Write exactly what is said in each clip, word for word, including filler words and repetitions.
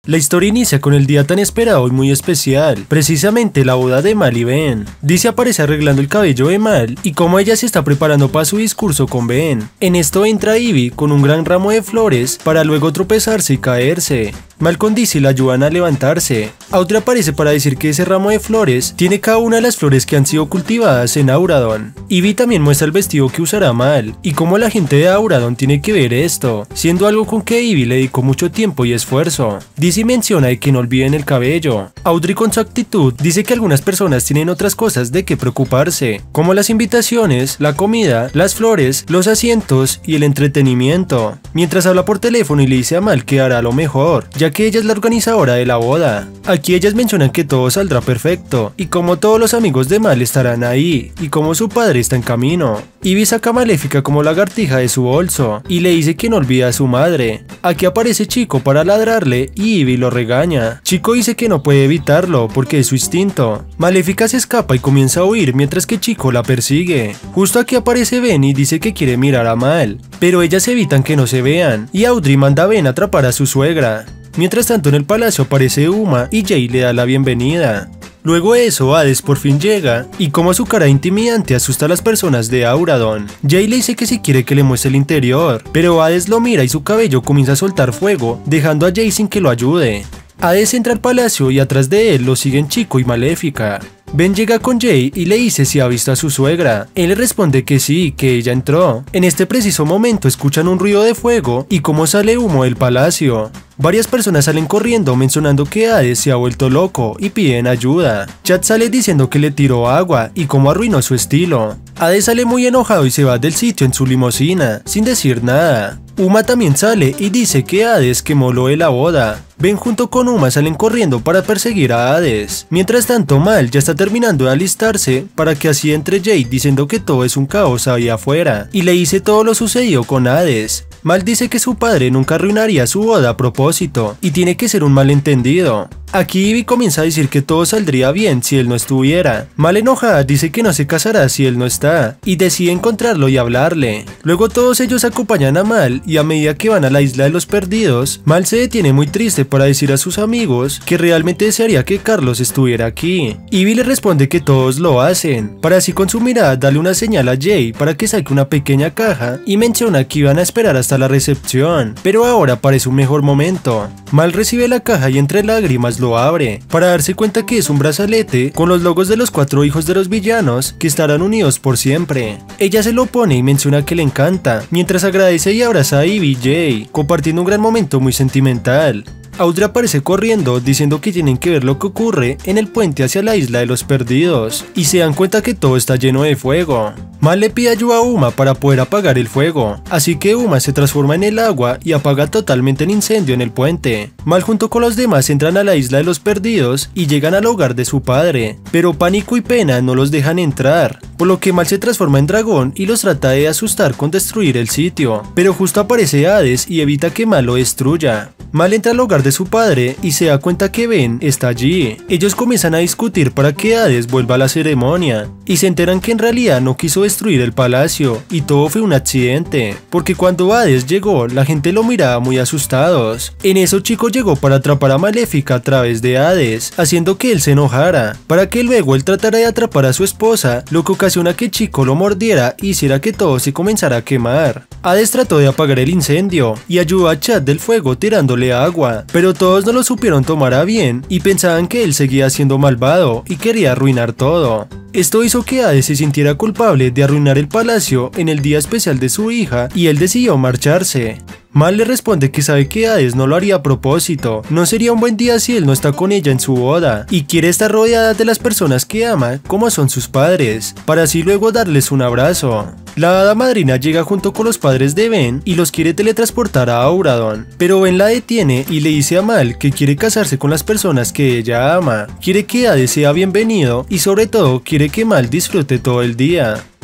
La historia inicia con el día tan esperado y muy especial, precisamente la boda de Mal y Ben. Dizzy aparece arreglando el cabello de Mal y como ella se está preparando para su discurso con Ben. En esto entra Ivy con un gran ramo de flores para luego tropezarse y caerse. Mal con Dizzy la ayudan a levantarse. Audrey aparece para decir que ese ramo de flores tiene cada una de las flores que han sido cultivadas en Auradon. Ivy también muestra el vestido que usará Mal y cómo la gente de Auradon tiene que ver esto, siendo algo con que Ivy le dedicó mucho tiempo y esfuerzo. Dizzy menciona de que no olviden el cabello. Audrey con su actitud dice que algunas personas tienen otras cosas de que preocuparse, como las invitaciones, la comida, las flores, los asientos y el entretenimiento, mientras habla por teléfono y le dice a Mal que hará lo mejor, ya que ella es la organizadora de la boda. Aquí ellas mencionan que todo saldrá perfecto, y como todos los amigos de Mal estarán ahí, y como su padre está en camino. Ivy saca a Maléfica como lagartija de su bolso, y le dice que no olvide a su madre. Aquí aparece Chico para ladrarle, y Ivy lo regaña. Chico dice que no puede evitarlo, porque es su instinto. Maléfica se escapa y comienza a huir, mientras que Chico la persigue. Justo aquí aparece Ben y dice que quiere mirar a Mal, pero ellas evitan que no se vean, y Audrey manda a Ben a atrapar a su suegra. Mientras tanto en el palacio aparece Uma y Jay le da la bienvenida. Luego de eso Hades por fin llega y como su cara intimidante asusta a las personas de Auradon. Jay le dice que si quiere que le muestre el interior, pero Hades lo mira y su cabello comienza a soltar fuego, dejando a Jay sin que lo ayude. Hades entra al palacio y atrás de él lo siguen Chico y Maléfica. Ben llega con Jay y le dice si ha visto a su suegra. Él le responde que sí, que ella entró. En este preciso momento escuchan un ruido de fuego y cómo sale humo del palacio. Varias personas salen corriendo mencionando que Hades se ha vuelto loco y piden ayuda. Chad sale diciendo que le tiró agua y cómo arruinó su estilo. Hades sale muy enojado y se va del sitio en su limusina, sin decir nada. Uma también sale y dice que Hades quemó lo de la boda. Ben junto con Uma salen corriendo para perseguir a Hades. Mientras tanto Mal ya está terminando de alistarse para que así entre Jay diciendo que todo es un caos ahí afuera y le dice todo lo sucedido con Hades. Mal dice que su padre nunca arruinaría su boda a propósito y tiene que ser un malentendido. Aquí Ivy comienza a decir que todo saldría bien si él no estuviera. Mal enojada dice que no se casará si él no está y decide encontrarlo y hablarle. Luego todos ellos acompañan a Mal y a medida que van a la isla de los perdidos, Mal se detiene muy triste para decir a sus amigos que realmente desearía que Carlos estuviera aquí. Ivy le responde que todos lo hacen, para así con su mirada darle una señal a Jay para que saque una pequeña caja y menciona que iban a esperar hasta la recepción, pero ahora parece un mejor momento. Mal recibe la caja y entre lágrimas lo abre, para darse cuenta que es un brazalete con los logos de los cuatro hijos de los villanos que estarán unidos por siempre. Ella se lo pone y menciona que le encanta, mientras agradece y abraza a Ivy y Jay, compartiendo un gran momento muy sentimental. Audrey aparece corriendo diciendo que tienen que ver lo que ocurre en el puente hacia la isla de los perdidos y se dan cuenta que todo está lleno de fuego. Mal le pide ayuda a Uma para poder apagar el fuego, así que Uma se transforma en el agua y apaga totalmente el incendio en el puente. Mal junto con los demás entran a la isla de los perdidos y llegan al hogar de su padre, pero pánico y pena no los dejan entrar, por lo que Mal se transforma en dragón y los trata de asustar con destruir el sitio, pero justo aparece Hades y evita que Mal lo destruya. Mal entra al hogar de su padre y se da cuenta que Ben está allí. Ellos comienzan a discutir para que Hades vuelva a la ceremonia y se enteran que en realidad no quiso destruir el palacio y todo fue un accidente, porque cuando Hades llegó la gente lo miraba muy asustados. En eso Chico llegó para atrapar a Maléfica a través de Hades, haciendo que él se enojara, para que luego él tratara de atrapar a su esposa, lo que ocasiona que Chico lo mordiera y hiciera que todo se comenzara a quemar. Hades trató de apagar el incendio y ayudó a Chad del fuego tirándole agua, pero todos no lo supieron tomar a bien y pensaban que él seguía siendo malvado y quería arruinar todo. Esto hizo que Hades se sintiera culpable de arruinar el palacio en el día especial de su hija y él decidió marcharse. Mal le responde que sabe que Hades no lo haría a propósito, no sería un buen día si él no está con ella en su boda y quiere estar rodeada de las personas que ama como son sus padres, para así luego darles un abrazo. La hada madrina llega junto con los padres de Ben y los quiere teletransportar a Auradon, pero Ben la detiene y le dice a Mal que quiere casarse con las personas que ella ama, quiere que Hades sea bienvenido y sobre todo quiere que Mal disfrute todo el día.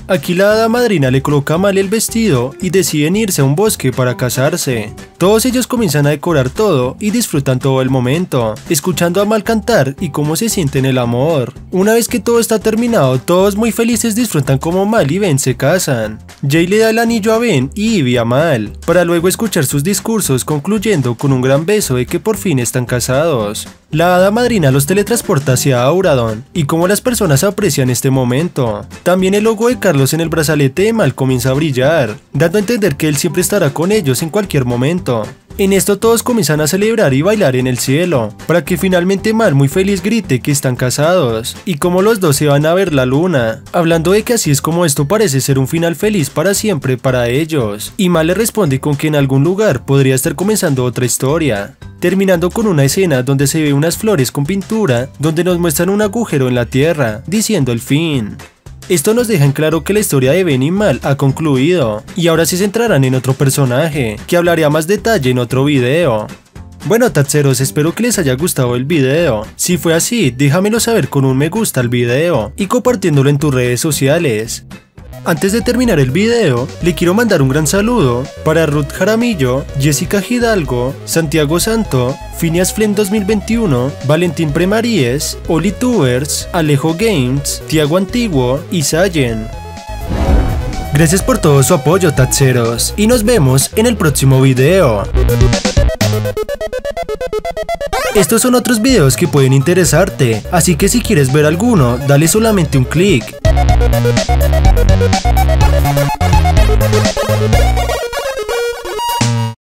Aquí la hada madrina le coloca a Mal el vestido y deciden irse a un bosque para casarse. Todos ellos comienzan a decorar todo y disfrutan todo el momento, escuchando a Mal cantar y cómo se siente en el amor. Una vez que todo está terminado, todos muy felices disfrutan como Mal y Ben se casan. Jay le da el anillo a Ben y Ivy a Mal, para luego escuchar sus discursos concluyendo con un gran beso de que por fin están casados. La hada madrina los teletransporta hacia Auradon y cómo las personas aprecian este momento. También el logo de Carlos en el brazalete de Mal comienza a brillar, dando a entender que él siempre estará con ellos en cualquier momento. En esto todos comienzan a celebrar y bailar en el cielo, para que finalmente Mal muy feliz grite que están casados, y como los dos se van a ver la luna, hablando de que así es como esto parece ser un final feliz para siempre para ellos, y Mal le responde con que en algún lugar podría estar comenzando otra historia, terminando con una escena donde se ve unas flores con pintura, donde nos muestran un agujero en la tierra, diciendo el fin. Esto nos deja en claro que la historia de Ben y Mal ha concluido, y ahora se centrarán en otro personaje, que hablaré a más detalle en otro video. Bueno tatseros, espero que les haya gustado el video. Si fue así, déjamelo saber con un me gusta al video, y compartiéndolo en tus redes sociales. Antes de terminar el video, le quiero mandar un gran saludo para Ruth Jaramillo, Jessica Hidalgo, Santiago Santo, Phineas Flem dos mil veintiuno, Valentín Premaries, OliTubers, Alejo Games, Tiago Antiguo y Sayen. Gracias por todo su apoyo tatseros, y nos vemos en el próximo video. Estos son otros videos que pueden interesarte, así que si quieres ver alguno, dale solamente un clic.